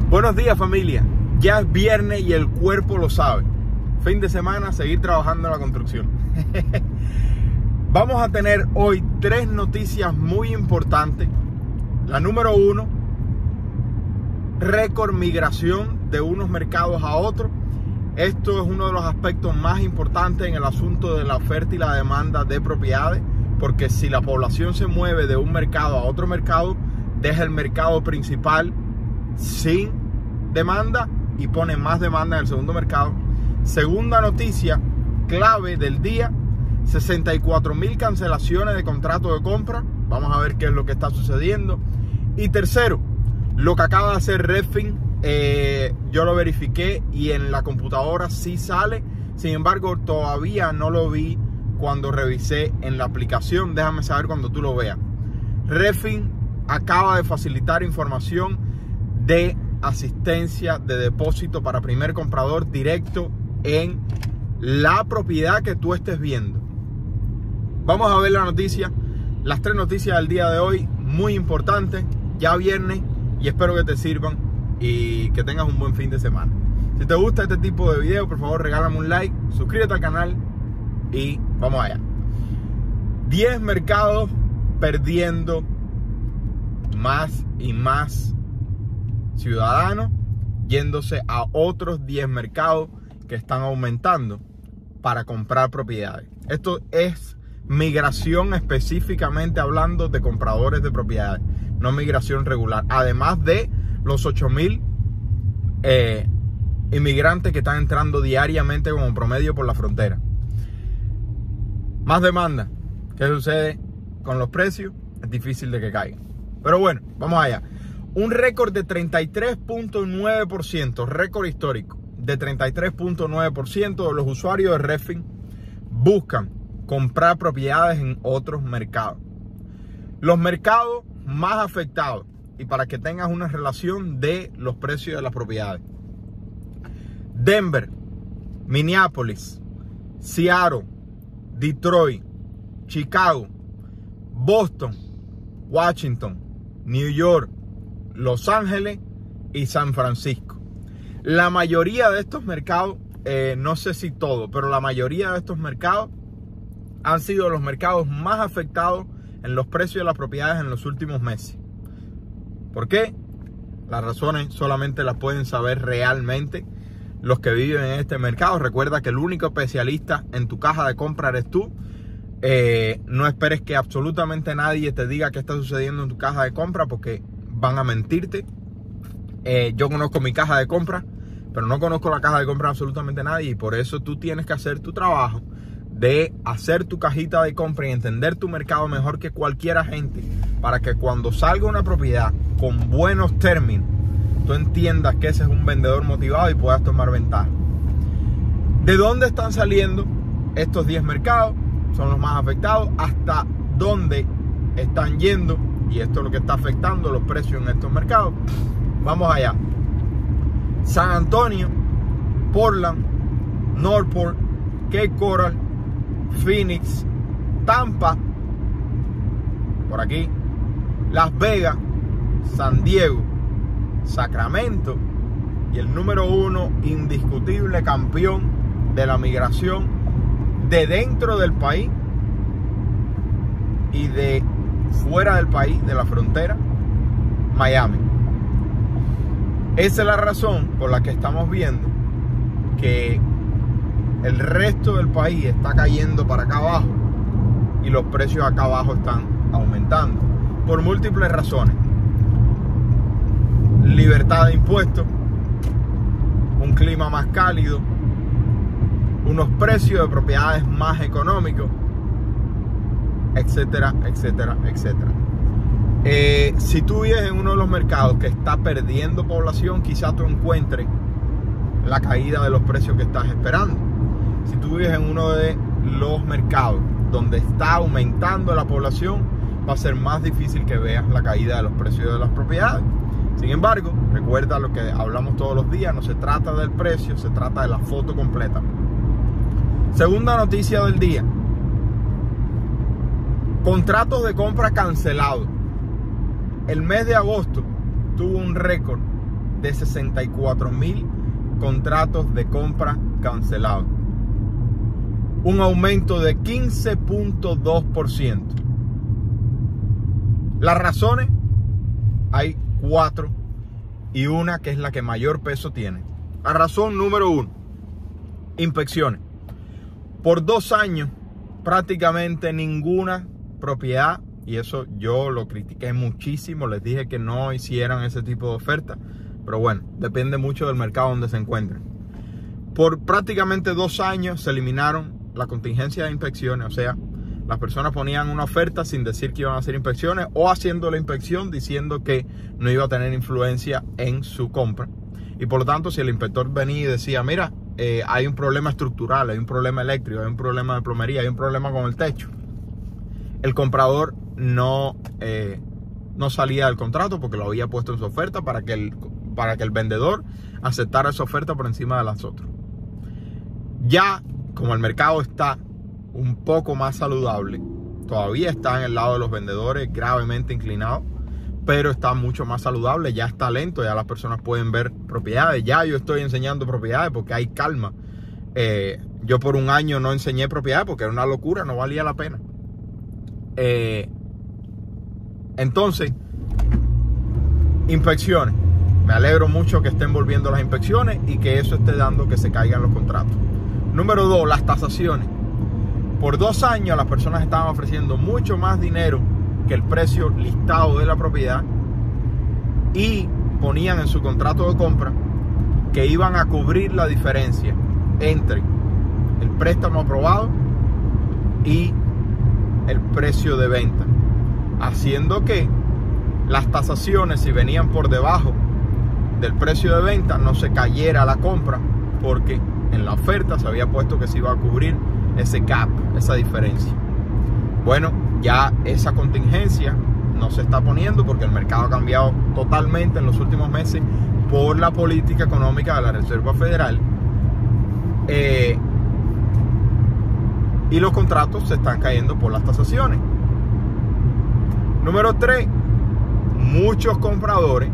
Buenos días, familia. Ya es viernes y el cuerpo lo sabe. Fin de semana, seguir trabajando en la construcción. Vamos a tener hoy 3 noticias muy importantes. La número 1, récord migración de unos mercados a otros. Esto es uno de los aspectos más importantes en el asunto de la oferta y la demanda de propiedades, porque si la población se mueve de un mercado a otro mercado, deja el mercado principal sin demanda y pone más demanda en el segundo mercado. Segunda noticia clave del día: 64,000 cancelaciones de contratos de compra. Vamos a ver qué es lo que está sucediendo. Y tercero, lo que acaba de hacer Redfin. Yo lo verifiqué y en la computadora sí sale. Sin embargo, todavía no lo vi cuando revisé en la aplicación. Déjame saber cuando tú lo veas. Redfin acaba de facilitar información de asistencia de depósito para primer comprador directo en la propiedad que tú estés viendo. Vamos a ver la noticia, las 3 noticias del día de hoy, muy importantes, ya viernes, y espero que te sirvan y que tengas un buen fin de semana. Si te gusta este tipo de video, por favor regálame un like, suscríbete al canal y vamos allá. 10 mercados perdiendo más y más ciudadanos, yéndose a otros 10 mercados que están aumentando para comprar propiedades. Esto es migración, específicamente hablando de compradores de propiedades, no migración regular. Además de los 8,000 inmigrantes que están entrando diariamente como promedio por la frontera. Más demanda. ¿Qué sucede con los precios? Es difícil de que caigan. Pero bueno, vamos allá. Un récord de 33.9%, récord histórico de 33.9% de los usuarios de Redfin buscan comprar propiedades en otros mercados. Los mercados más afectados, y para que tengas una relación de los precios de las propiedades: Denver, Minneapolis, Seattle, Detroit, Chicago, Boston, Washington, New York, Los Ángeles y San Francisco. La mayoría de estos mercados, no sé si todo, pero la mayoría de estos mercados han sido los mercados más afectados en los precios de las propiedades en los últimos meses. ¿Por qué? Las razones solamente las pueden saber realmente los que viven en este mercado. Recuerda que el único especialista en tu caja de compra eres tú. No esperes que absolutamente nadie te diga qué está sucediendo en tu caja de compra, porque van a mentirte. Yo conozco mi caja de compra, pero no conozco la caja de compra de absolutamente nadie, y por eso tú tienes que hacer tu trabajo de hacer tu cajita de compra y entender tu mercado mejor que cualquier agente, para que cuando salga una propiedad con buenos términos, tú entiendas que ese es un vendedor motivado y puedas tomar ventaja. ¿De dónde están saliendo estos 10 mercados? Son los más afectados. ¿Hasta dónde están yendo? Y esto es lo que está afectando los precios en estos mercados. Vamos allá. San Antonio, Portland, Northport, Cape Coral, Phoenix, Tampa, por aquí, Las Vegas, San Diego, Sacramento y el número 1 indiscutible campeón de la migración de dentro del país y de fuera del país, de la frontera, Miami. Esa es la razón por la que estamos viendo que el resto del país está cayendo para acá abajo y los precios acá abajo están aumentando por múltiples razones: libertad de impuestos, un clima más cálido, unos precios de propiedades más económicos, etcétera, etcétera, etcétera. Si tú vives en uno de los mercados que está perdiendo población, quizás tú encuentres la caída de los precios que estás esperando. Si tú vives en uno de los mercados donde está aumentando la población, va a ser más difícil que veas la caída de los precios de las propiedades. Sin embargo, recuerda lo que hablamos todos los días: no se trata del precio, se trata de la foto completa. Segunda noticia del día: contratos de compra cancelados. El mes de agosto tuvo un récord de 64,000 contratos de compra cancelados. Un aumento de 15.2%. Las razones, hay 4 y una que es la que mayor peso tiene. La razón número 1, inspecciones. Por 2 años, prácticamente ninguna propiedad, y eso yo lo critiqué muchísimo, les dije que no hicieran ese tipo de oferta, pero bueno, depende mucho del mercado donde se encuentren. Por prácticamente 2 años se eliminaron la contingencia de inspecciones, o sea, las personas ponían una oferta sin decir que iban a hacer inspecciones o haciendo la inspección diciendo que no iba a tener influencia en su compra. Y por lo tanto, si el inspector venía y decía, mira, hay un problema estructural, hay un problema eléctrico, hay un problema de plomería, hay un problema con el techo, el comprador no salía del contrato porque lo había puesto en su oferta para que el vendedor aceptara esa oferta por encima de las otras. Ya, como el mercado está un poco más saludable, todavía está en el lado de los vendedores gravemente inclinado, pero está mucho más saludable, ya está lento, ya las personas pueden ver propiedades. Ya yo estoy enseñando propiedades porque hay calma. Yo por 1 año no enseñé propiedades porque era una locura, no valía la pena. Entonces, inspecciones. Me alegro mucho que estén volviendo las inspecciones y que eso esté dando que se caigan los contratos. Número 2, las tasaciones. Por 2 años las personas estaban ofreciendo mucho más dinero que el precio listado de la propiedad y ponían en su contrato de compra que iban a cubrir la diferencia entre el préstamo aprobado y el precio de venta, haciendo que las tasaciones, si venían por debajo del precio de venta, no se cayera la compra, porque en la oferta se había puesto que se iba a cubrir ese gap, esa diferencia. Bueno, ya esa contingencia no se está poniendo porque el mercado ha cambiado totalmente en los últimos meses por la política económica de la Reserva Federal, y los contratos se están cayendo por las tasaciones. Número 3, muchos compradores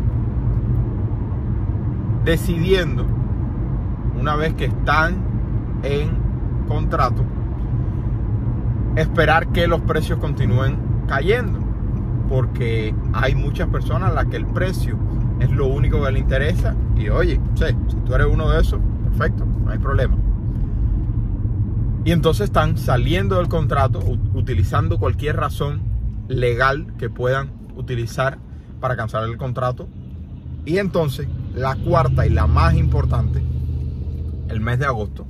decidiendo, una vez que están en contrato, esperar que los precios continúen cayendo, porque hay muchas personas a las que el precio es lo único que le interesa. Y oye, si tú eres uno de esos, perfecto, no hay problema. Y entonces están saliendo del contrato, utilizando cualquier razón legal que puedan utilizar para cancelar el contrato. Y entonces, la cuarta y la más importante, el mes de agosto,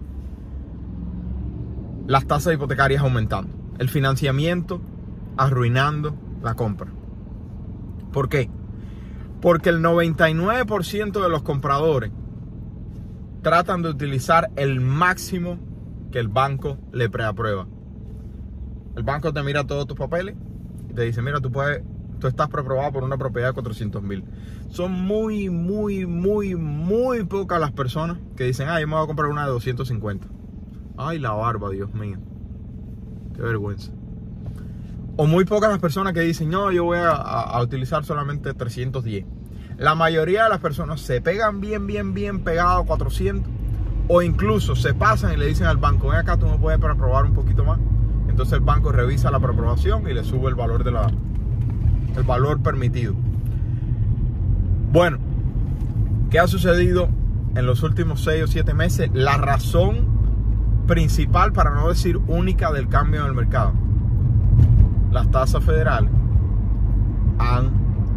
las tasas hipotecarias aumentando, el financiamiento arruinando la compra. ¿Por qué? Porque el 99% de los compradores tratan de utilizar el máximo que el banco le preaprueba. El banco te mira todos tus papeles y te dice, mira, tú estás preaprobado por una propiedad de 400,000. Son muy pocas las personas que dicen, yo me voy a comprar una de 250. Ay, la barba, Dios mío. Qué vergüenza. O muy pocas las personas que dicen, no, yo voy a utilizar solamente 310. La mayoría de las personas se pegan bien pegado a 400. O incluso se pasan y le dicen al banco, ven acá, tú me puedes preaprobar un poquito más. Entonces el banco revisa la preaprobación y le sube el valor el valor permitido. Bueno, ¿qué ha sucedido en los últimos 6 o 7 meses? La razón principal, para no decir única, del cambio en el mercado. Las tasas federales han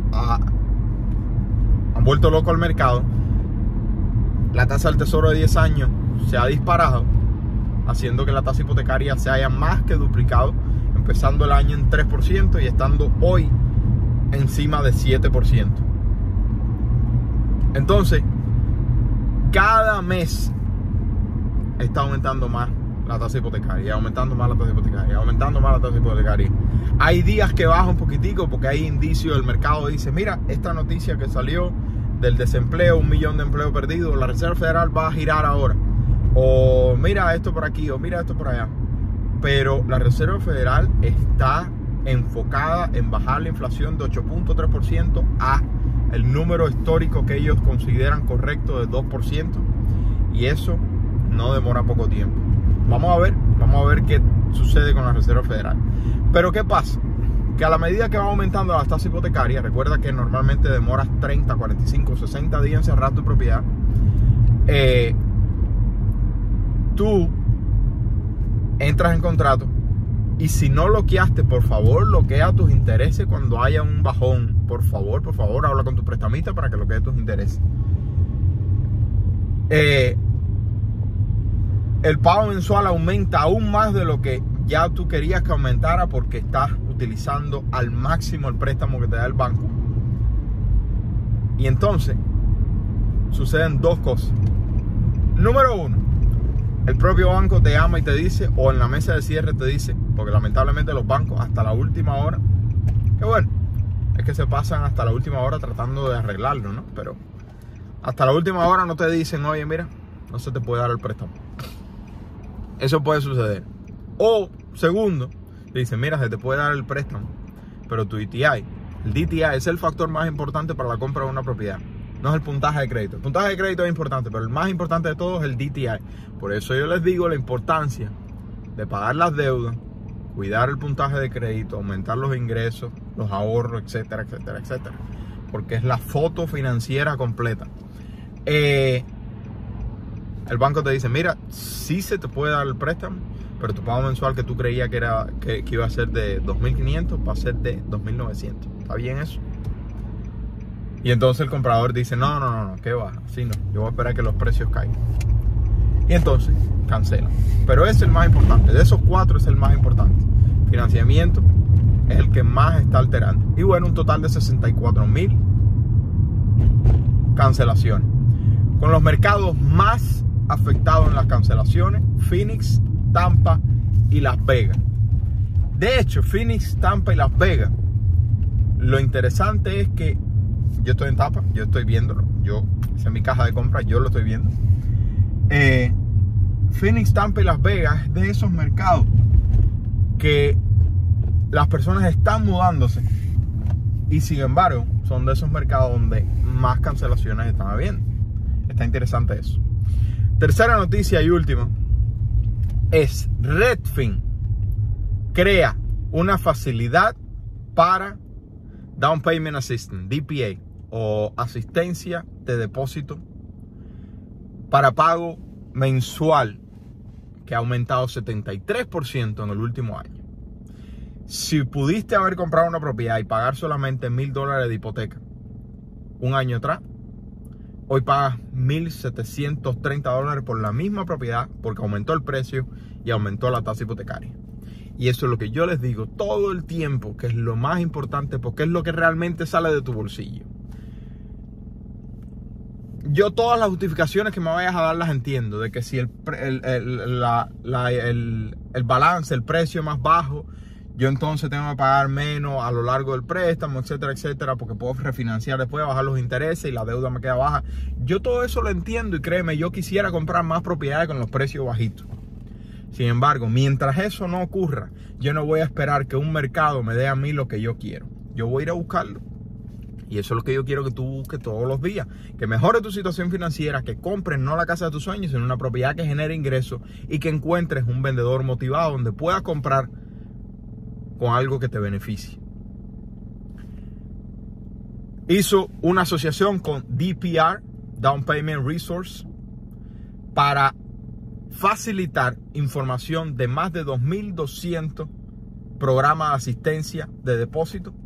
vuelto loco al mercado. La tasa del tesoro de 10 años se ha disparado, haciendo que la tasa hipotecaria se haya más que duplicado, empezando el año en 3% y estando hoy encima de 7%. Entonces, cada mes está aumentando más la tasa hipotecaria, aumentando más la tasa hipotecaria, aumentando más la tasa hipotecaria. Hay días que baja un poquitico porque hay indicios del mercado. Dice, mira, esta noticia que salió del desempleo, 1 millón de empleos perdidos, la Reserva Federal va a girar ahora. O mira esto por aquí, o mira esto por allá. Pero la Reserva Federal está enfocada en bajar la inflación de 8.3% a el número histórico que ellos consideran correcto de 2%, y eso no demora poco tiempo. Vamos a ver qué sucede con la Reserva Federal. Pero ¿qué pasa? Que a la medida que va aumentando la tasa hipotecaria, recuerda que normalmente demoras 30, 45, 60 días en cerrar tu propiedad, tú entras en contrato, y si no bloqueaste, por favor, bloquea tus intereses cuando haya un bajón. Por favor, habla con tu prestamista para que bloquee tus intereses. El pago mensual aumenta aún más de lo que ya tú querías que aumentara, porque estás utilizando al máximo el préstamo que te da el banco. Y entonces suceden dos cosas. Número uno, el propio banco te llama y te dice, o en la mesa de cierre te dice, porque lamentablemente los bancos hasta la última hora, que bueno, es que se pasan hasta la última hora tratando de arreglarlo, ¿no? Pero hasta la última hora no te dicen, oye, mira, no se te puede dar el préstamo. Eso puede suceder. O segundo, te dicen, mira, se te puede dar el préstamo, pero tu DTI, el DTI es el factor más importante para la compra de una propiedad. No es el puntaje de crédito. El puntaje de crédito es importante, pero el más importante de todo es el DTI. Por eso yo les digo la importancia de pagar las deudas, cuidar el puntaje de crédito, aumentar los ingresos, los ahorros, etcétera, etcétera, etcétera. Porque es la foto financiera completa. El banco te dice, mira, sí se te puede dar el préstamo, pero tu pago mensual que tú creías que iba a ser de 2.500 va a ser de 2.900. ¿Está bien eso? Y entonces el comprador dice, no, ¿qué va? Así no, yo voy a esperar que los precios caigan. Y entonces cancela. Pero ese es el más importante. De esos cuatro es el más importante. Financiamiento es el que más está alterando. Y bueno, un total de 64.000 cancelaciones. Con los mercados más afectados en las cancelaciones, Phoenix, Tampa y Las Vegas. De hecho, Phoenix, Tampa y Las Vegas, lo interesante es que yo estoy en Tampa, yo estoy viéndolo, esa es mi caja de compras, yo lo estoy viendo. Phoenix, Tampa y Las Vegas es de esos mercados que las personas están mudándose, y sin embargo son de esos mercados donde más cancelaciones están habiendo. Está interesante eso. Tercera noticia y última es Redfin crea una facilidad para Down Payment Assistance, DPA, o asistencia de depósito para pago mensual, que ha aumentado 73% en el último año. Si pudiste haber comprado una propiedad y pagar solamente $1,000 de hipoteca un año atrás, hoy pagas $1,730 por la misma propiedad, porque aumentó el precio y aumentó la tasa hipotecaria. Y eso es lo que yo les digo todo el tiempo, que es lo más importante, porque es lo que realmente sale de tu bolsillo. Yo todas las justificaciones que me vayas a dar las entiendo, de que si el balance, el precio es más bajo, yo entonces tengo que pagar menos a lo largo del préstamo, etcétera, etcétera, porque puedo refinanciar después, bajar los intereses y la deuda me queda baja. Yo todo eso lo entiendo, y créeme, yo quisiera comprar más propiedades con los precios bajitos. Sin embargo, mientras eso no ocurra, yo no voy a esperar que un mercado me dé a mí lo que yo quiero. Yo voy a ir a buscarlo. Y eso es lo que yo quiero que tú busques todos los días. Que mejore tu situación financiera, que compres no la casa de tus sueños, sino una propiedad que genere ingresos, y que encuentres un vendedor motivado donde puedas comprar con algo que te beneficie. Hizo una asociación con DPR, Down Payment Resource, para facilitar información de más de 2.200 programas de asistencia de depósito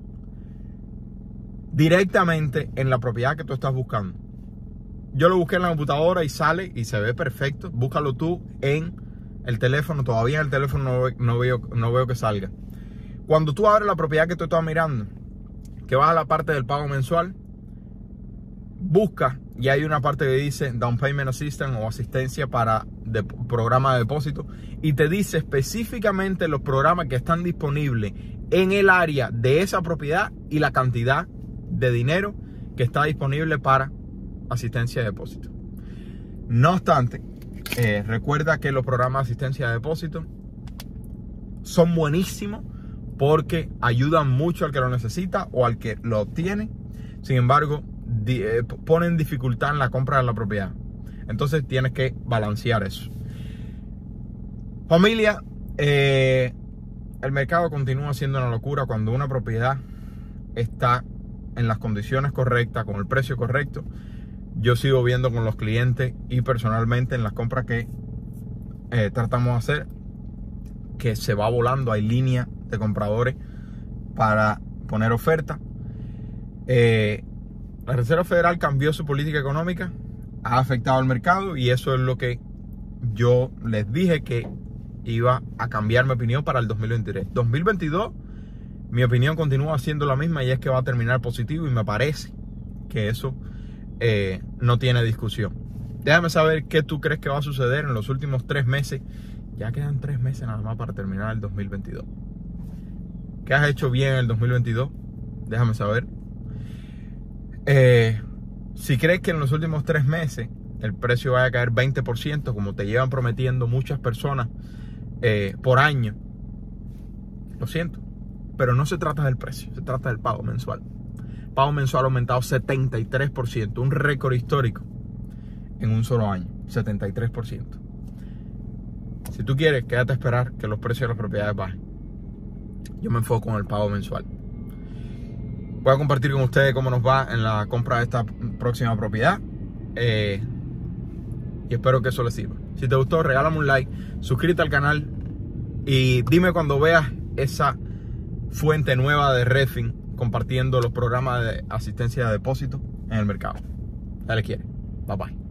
directamente en la propiedad que tú estás buscando. Yo lo busqué en la computadora y sale y se ve perfecto. Búscalo tú en el teléfono. Todavía en el teléfono no veo que salga. Cuando tú abres la propiedad que tú estás mirando, que vas a la parte del pago mensual, busca y hay una parte que dice Down Payment Assistance o asistencia para programa de depósito, y te dice específicamente los programas que están disponibles en el área de esa propiedad y la cantidad de dinero que está disponible para asistencia de depósito. No obstante, recuerda que los programas de asistencia de depósito son buenísimos porque ayudan mucho al que lo necesita o al que lo obtiene. Sin embargo, ponen dificultad en la compra de la propiedad. Entonces tienes que balancear eso. Familia, el mercado continúa siendo una locura. Cuando una propiedad está en las condiciones correctas, con el precio correcto, yo sigo viendo con los clientes y personalmente en las compras que tratamos de hacer, que se va volando. Hay línea de compradores para poner oferta. La Reserva Federal cambió su política económica, ha afectado al mercado, y eso es lo que yo les dije que iba a cambiar mi opinión para el 2023. 2022, mi opinión continúa siendo la misma, y es que va a terminar positivo, y me parece que eso no tiene discusión. Déjame saber qué tú crees que va a suceder en los últimos 3 meses. Ya quedan 3 meses nada más para terminar el 2022. ¿Qué has hecho bien en el 2022? Déjame saber. Si crees que en los últimos 3 meses el precio vaya a caer 20%, como te llevan prometiendo muchas personas por año, lo siento, pero no se trata del precio, se trata del pago mensual. El pago mensual ha aumentado 73%, un récord histórico en un solo año, 73%. Si tú quieres, quédate a esperar que los precios de las propiedades bajen. Yo me enfoco en el pago mensual. Voy a compartir con ustedes cómo nos va en la compra de esta próxima propiedad. Y espero que eso les sirva. Si te gustó, regálame un like, suscríbete al canal y dime cuando veas esa fuente nueva de Redfin compartiendo los programas de asistencia de depósito en el mercado. Dale quiere. Bye bye.